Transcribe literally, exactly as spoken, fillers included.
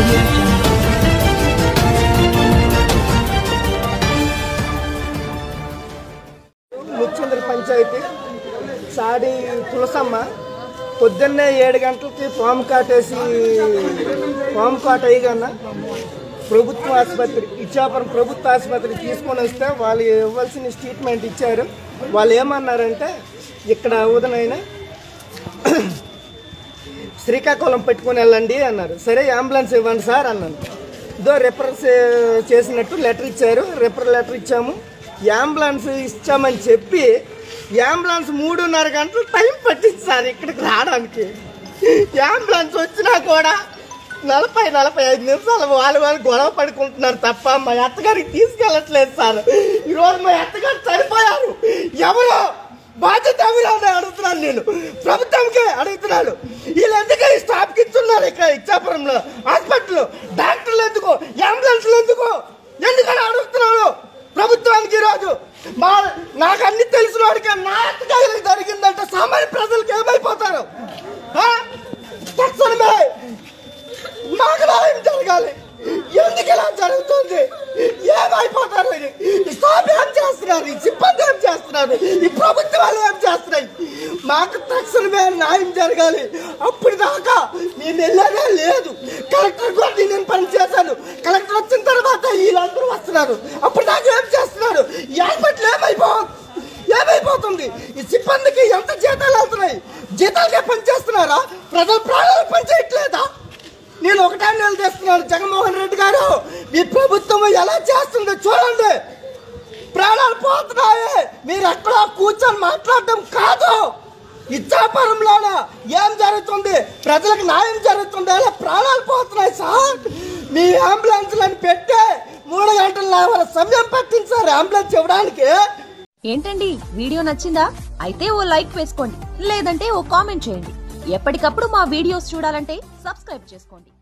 ముచ్చింద్ర పంచాయతీ సాడి తులసమ్మ పొద్దున్నే ఏడు గంటలకి పాము కాటేసి పాము కాట అయ్యగన్న ప్రభుత్వ ఆసుపత్రి ఇచ్చాపురం ప్రభుత్వ ఆసుపత్రి తీసుకొని వస్తే వాళ్ళు ఇవ్వాల్సిన ట్రీట్మెంట్ ఇచ్చారు. వాళ్ళు ఏమన్నారంటే ఇక్కడ ఉదనైనా శ్రీకాకుళం పెట్టుకుని వెళ్ళండి అన్నారు. సరే అంబులెన్స్ ఇవ్వండి సార్ అన్నాను. ఇదో రిఫర్ చేసినట్టు లెటర్ ఇచ్చారు. రిఫర్ లెటర్ ఇచ్చాము. అంబులెన్స్ ఇచ్చామని చెప్పి అంబులెన్స్ మూడున్నర గంటలు టైం పట్టింది సార్ ఇక్కడికి రావడానికి. అంబులెన్స్ వచ్చినా కూడా నలభై నలభై ఐదు నిమిషాలు వాళ్ళు వాళ్ళు గొడవ పడుకుంటున్నారు తప్ప మా అత్తగారికి తీసుకెళ్ళట్లేదు సార్. ఈరోజు మా అత్తగారు చనిపోయారు. ఎవరో బాధ్యత ఎవరో అడుగుతున్నాను, నేను ప్రభుత్వంకే అడుగుతున్నాను. వీళ్ళు ఎందుకు ఈ స్టాఫ్కి ఇస్తున్నారు ఇక్కడ ఇచ్చాపురంలో హాస్పిటల్ డాక్టర్లు ఎందుకు, అంబులెన్స్లు ఎందుకు, ఎందుకని అడుగుతున్నాను ప్రభుత్వానికి. ఈరోజు మా నాకు అన్ని తెలిసిన వాడికి నా అత్తగారికి జరిగిందంటే సామాన్య ప్రజలకు ఏమైపోతారు? తక్షణమే నాకు న్యాయం జరగాలి. ఎందుకు ఇలా జరుగుతుంది? ఏమైపోతారు? ఈ స్టాఫ్ ఏం చేస్తున్నారు? ఈ సిబ్బంది ఏం చేస్తున్నారు? ఈ ప్రభుత్వాలు ఏం చేస్తున్నాయి? మాకు తక్షణమే న్యాయం జరగాలి. అప్పుడు దాకా నేను వెళ్ళానే లేదు. కలెక్టర్ కూడా నేను పని చేశాను. కలెక్టర్ వచ్చిన తర్వాత వీళ్ళందరూ వస్తున్నారు. అప్పుడు దాకా ఏం చేస్తున్నారు? ఈ హాస్పిటల్ ఏమైపో ఏమైపోతుంది? ఈ సిబ్బందికి ఎంత జీతాలు వెళ్తున్నాయి? జీతాలకే పని చేస్తున్నారా? ప్రజల ప్రాణాలు పని చేయట్లేదా? నేను ఒకటే నిలదీస్తున్నాను, జగన్మోహన్ రెడ్డి గారు మీ ప్రభుత్వం ఎలా చేస్తుందో చూడండి. ప్రాణాలు పోతున్నాయి. మీరు ఎక్కడో కూర్చొని మాట్లాడటం కాదు. ఇచ్చాపురంలోనే ఏం జరుగుతుంది? ప్రజలకు న్యాయం జరుగుతుంది. అలా ప్రాణాలు పోతున్నాయి సార్. మీ అంబులెన్స్లను పెట్టే మూడు గంటల సమయం పట్టించారు అంబులెన్స్ ఇవ్వడానికి. ఏంటండి వీడియో నచ్చిందా? అయితే ఓ లైక్ వేసుకోండి, లేదంటే ఓ కామెంట్ చేయండి. ఎప్పటికప్పుడు మా వీడియోస్ చూడాలంటే సబ్స్క్రైబ్ చేసుకోండి.